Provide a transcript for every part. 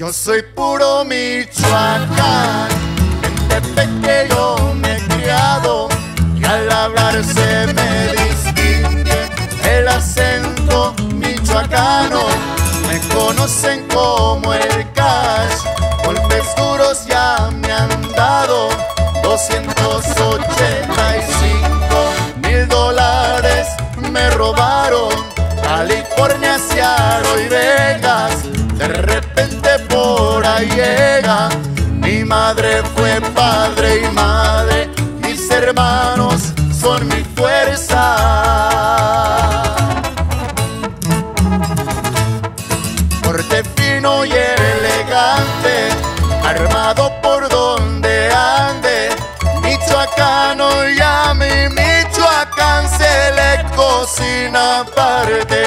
Yo soy puro Michoacán, en Tepeque yo me he criado y al hablar se me distingue el acento michoacano. Me conocen como el Cash, golpes duros ya me han dado, 285,000 dólares me robaron. California, Seattle y Vegas, de repente por ahí llega. Mi madre fue padre y madre, mis hermanos son mi fuerza. Porte fino y elegante, armado por donde ande, michoacano y a mi Michoacán se le cocina aparte.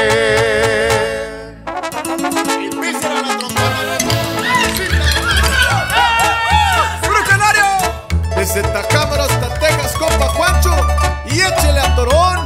Desde Tacámara hasta Texas, compa Juancho, y échele a Torón.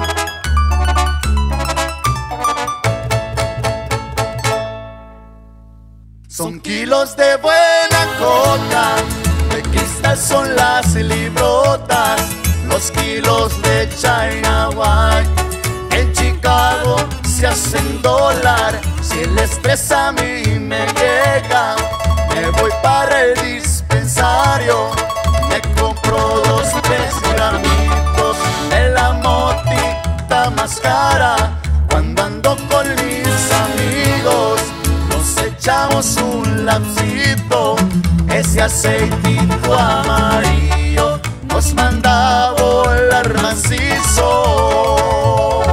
Son kilos de buena coca, de cristal son las librotas, los kilos de China White en Chicago se hacen dólar. Si el estrés a mí me llega, me voy para el dispensario, me compro 2, 3 gramitos de la motita más cara. Cuando ando con mis amigos nos echamos un lapsito, ese aceitito amarillo nos manda a volar macizo.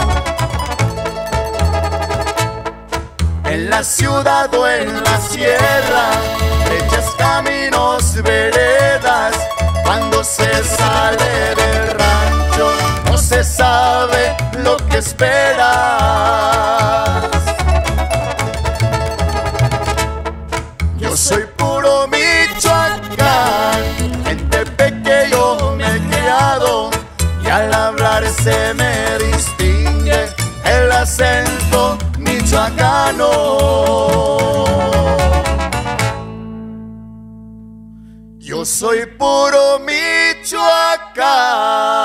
En la ciudad o en la sierra, flechas, caminos, veredas, cuando se sale del rancho no se sabe lo que esperas. Yo soy puro Michoacán, en Tepeque yo me he criado y al hablar se me distingue el acento michoacano. Yo soy puro Michoacán.